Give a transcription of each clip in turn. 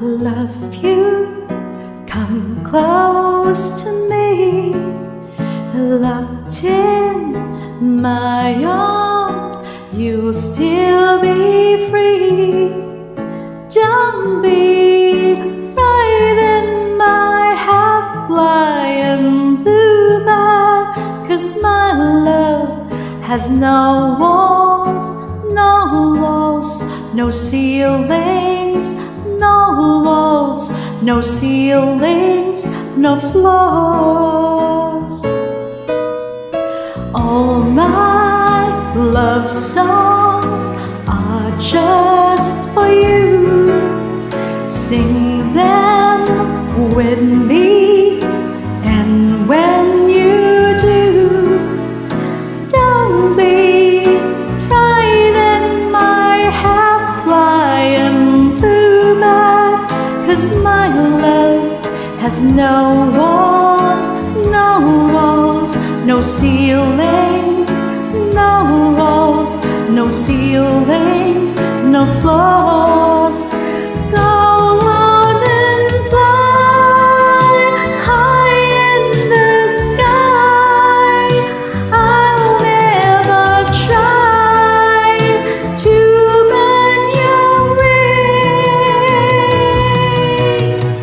love you, come close to me, locked in my arms, you'll still be free. Don't be frightened, my half-flying bluebird, 'cause my love has no walls, no ceilings, no walls, no ceilings, no floors. All my love songs are just for you. Sing them with me, and when you do, don't be frightened, my half-flying bluebird, 'cause my love has no walls, no ceilings, no walls, no ceilings, no floors. Go on and fly high in the sky. I'll never try to burn your wings.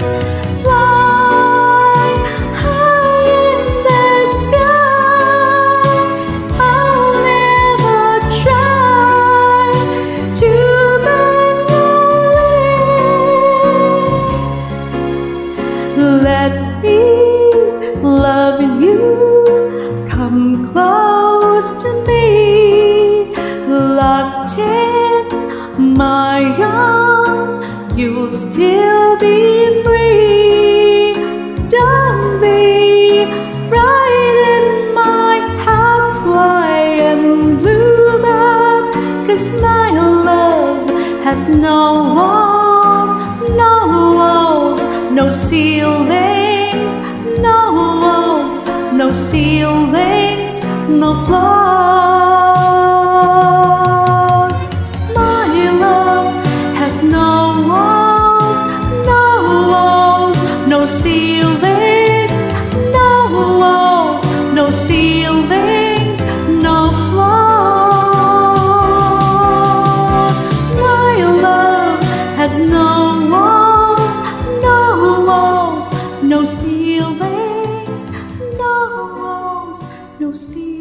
Fly high in the sky. I'll never try to burn your wings. Let me love you, come close to me, locked in my arms, you'll still be free. Don't be frightened, my half-flying bluebird, 'cause my love has no walls, no ceilings, no walls, no ceilings, no floors. My love has no walls, no ceilings, no walls, no ceilings, no floors. My love has no walls, no ceilings, no walls, no ceilings.